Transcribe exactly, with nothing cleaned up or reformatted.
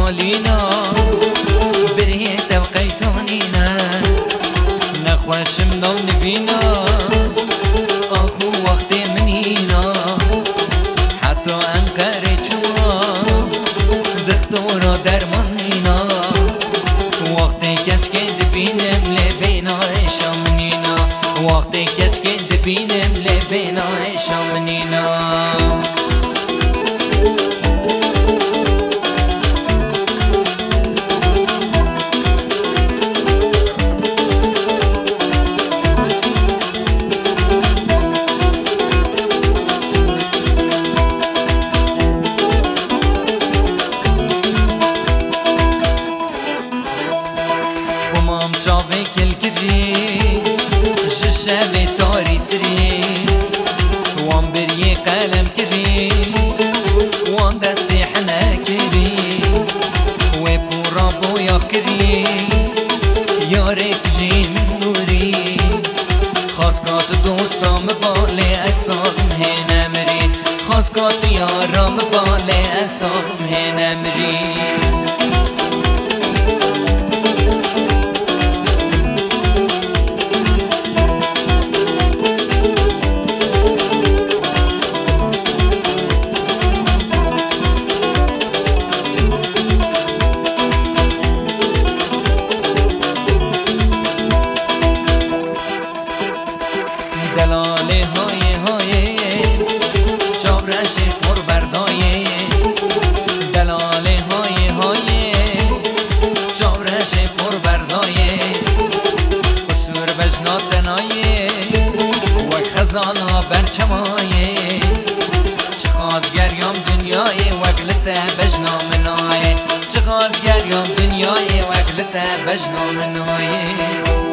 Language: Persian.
مالينا بريت وقيتانينا نخوش منو نبينا اخو وقت منينا حتى انقره چوا دكتورا درمانينا وقت كچ که دبینم لبینا شامنینا وقت کچ که دبینم لبینا شامنینا چاوه کل کری ششوه تاری تری وان بریه قلم کری وان دستی حنا کری و پورا بویا کری یاره کجین نوری خاص کات دوستام باله اصاقم هنمری خاص کات یارام باله اصاقم هنمری دلاله های های شابرش پر بردایه دلاله های های شابرش پر بردایه قصور بجنات دنایه و خزانا برچمایه چه خازگریام دنیای وقلت بجنامنایه چه خازگریام دنیای وقلت بجنامنایه